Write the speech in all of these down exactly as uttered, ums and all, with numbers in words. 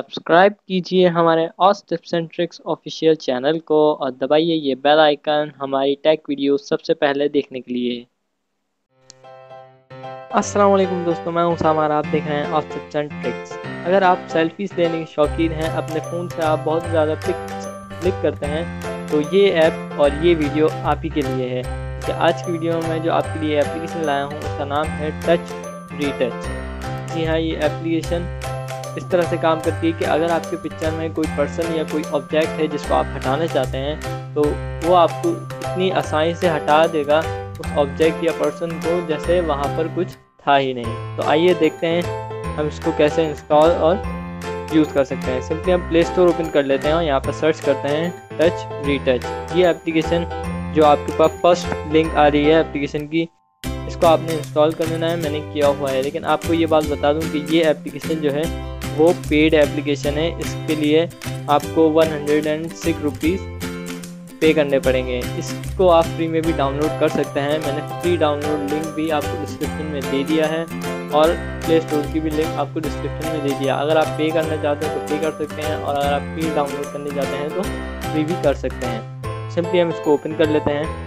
Subscribe कीजिए हमारे ऑस tips and tricks official channel को और दबाइए ये बेल आइकन हमारी टेक वीडियो सबसे पहले देखने के लिए। अस्सलाम वालेकुम दोस्तों, मैं हूं सामान, आप देख रहे हैं ऑस टिप्स एंड ट्रिक्स। अगर आप सेल्फीज लेने के शौकीन हैं, अपने फ़ोन से आप बहुत ज़्यादा पिक्स क्लिक करते हैं, तो ये ऐप और ये वीडियो आप ही के लिए है। कि आज की वीडियो में जो आपके लिए एप्लीकेशन लाया हूँ उसका नाम है टच रीटच। जी हाँ, ये एप्लीकेशन इस तरह से काम करती है कि अगर आपके पिक्चर में कोई पर्सन या कोई ऑब्जेक्ट है जिसको आप हटाना चाहते हैं, तो वो आपको इतनी आसानी से हटा देगा उस ऑब्जेक्ट या पर्सन को जैसे वहाँ पर कुछ था ही नहीं। तो आइए देखते हैं हम इसको कैसे इंस्टॉल और यूज़ कर सकते हैं। सिंपली हम प्ले स्टोर ओपन कर लेते हैं और यहाँ पर सर्च करते हैं टच रीटच। ये एप्लीकेशन जो आपके पास फर्स्ट लिंक आ रही है एप्लीकेशन की, इसको आपने इंस्टॉल कर लेना है। मैंने किया हुआ है, लेकिन आपको ये बात बता दूं कि ये एप्लीकेशन जो है वो पेड एप्लीकेशन है। इसके लिए आपको one hundred and six rupees pay करने पड़ेंगे। इसको आप फ्री में भी डाउनलोड कर सकते हैं। मैंने फ्री डाउनलोड लिंक भी आपको डिस्क्रिप्शन में दे दिया है और प्ले स्टोर की भी लिंक आपको डिस्क्रिप्शन में दे दिया। अगर आप पे करना चाहते हैं तो पे कर सकते हैं, और अगर आप फ्री डाउनलोड करने चाहते हैं तो फ्री भी कर सकते हैं। सिंपली हम इसको ओपन कर लेते हैं।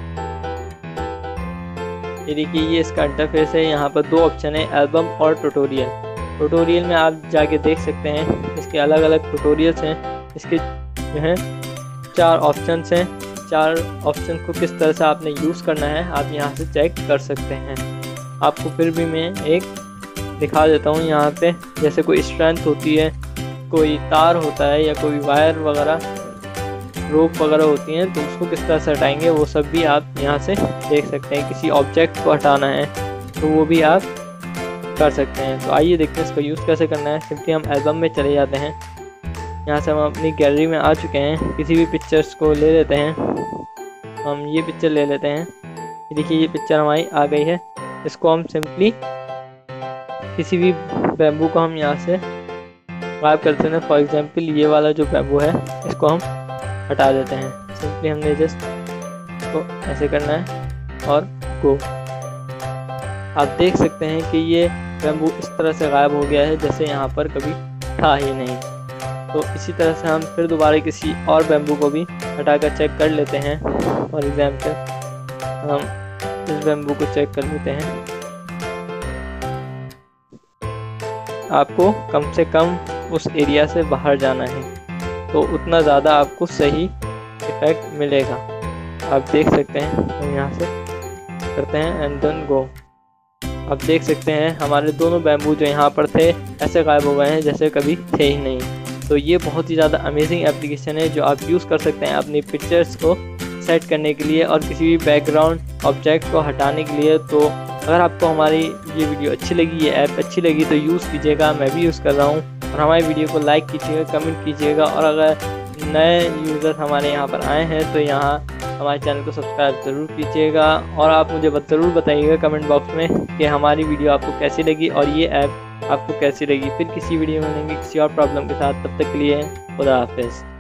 ये देखिए, ये इसका इंटरफेस है। यहाँ पर दो ऑप्शन है, एल्बम और ट्यूटोरियल। ट्यूटोरियल में आप जाके देख सकते हैं, इसके अलग अलग ट्यूटोरियल्स हैं। इसके जो हैं चार ऑप्शंस हैं। चार ऑप्शन को किस तरह से आपने यूज़ करना है आप यहाँ से चेक कर सकते हैं। आपको फिर भी मैं एक दिखा देता हूँ। यहाँ पे जैसे कोई स्ट्रेंथ होती है, कोई तार होता है, या कोई वायर वगैरह रोप वगैरह होती हैं, तो उसको किस तरह से हटाएंगे वो सब भी आप यहाँ से देख सकते हैं। किसी ऑब्जेक्ट को हटाना है तो वो भी आप कर सकते हैं। तो आइए देखते हैं इसका यूज़ कैसे करना है। सिंपली हम एल्बम में चले जाते हैं। यहाँ से हम अपनी गैलरी में आ चुके हैं। किसी भी पिक्चर्स को ले लेते हैं। हम ये पिक्चर ले लेते हैं। देखिए, ये पिक्चर हमारी आ गई है। इसको हम सिंपली किसी भी बैम्बू को हम यहाँ से गायब करते हैं। फॉर एग्जाम्पल ये वाला जो बैम्बू है इसको हम हटा देते हैं। सिंपली हमने जस्ट तो ऐसे करना है और गो। आप देख सकते हैं कि ये बैम्बू इस तरह से गायब हो गया है जैसे यहाँ पर कभी था ही नहीं। तो इसी तरह से हम फिर दोबारा किसी और बैम्बू को भी हटाकर चेक कर लेते हैं। फॉर एग्जाम्पल हम इस बैम्बू को चेक कर लेते हैं। आपको कम से कम उस एरिया से बाहर जाना है, तो उतना ज़्यादा आपको सही इफेक्ट मिलेगा। आप देख सकते हैं। हम यहाँ से करते हैं एंड देन गो। आप देख सकते हैं हमारे दोनों बैम्बू जो यहाँ पर थे ऐसे गायब हो गए हैं जैसे कभी थे ही नहीं। तो ये बहुत ही ज़्यादा अमेजिंग एप्लीकेशन है जो आप यूज़ कर सकते हैं अपनी पिक्चर्स को सेट करने के लिए और किसी भी बैकग्राउंड ऑब्जेक्ट को हटाने के लिए। तो अगर आपको हमारी ये वीडियो अच्छी लगी, ये ऐप अच्छी लगी, तो यूज़ कीजिएगा। मैं भी यूज़ कर रहा हूँ। और हमारी वीडियो को लाइक कीजिएगा, कमेंट कीजिएगा, और अगर नए यूज़र हमारे यहाँ पर आए हैं तो यहाँ हमारे चैनल को सब्सक्राइब ज़रूर कीजिएगा। और आप मुझे ज़रूर बताइएगा कमेंट बॉक्स में कि हमारी वीडियो आपको कैसी लगी और ये ऐप आपको कैसी लगी। फिर किसी वीडियो में मिलेंगे किसी और प्रॉब्लम के साथ। तब तक के लिए खुदा हाफिज़।